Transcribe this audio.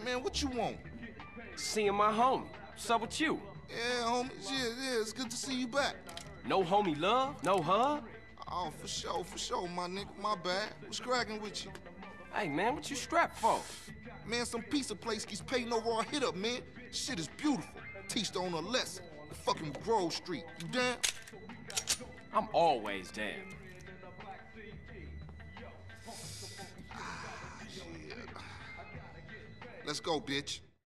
Man, what you want? Seeing my homie. What's up with you? Yeah, homie. Yeah, it's good to see you back. No homie love? No hug? Oh, for sure, my nigga. My bad. What's cracking with you? Hey, man, what you strapped for? Man, some pizza place keeps paying over our hit up, man. Shit is beautiful. Teach the owner a lesson. The fucking Grove Street. You down? I'm always down. Yeah. Let's go, bitch.